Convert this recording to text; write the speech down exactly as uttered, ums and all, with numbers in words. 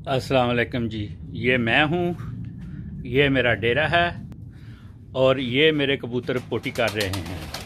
अस्सलाम वालेकुम जी। ये मैं हूँ, ये मेरा डेरा है और ये मेरे कबूतर पोटी कर रहे हैं।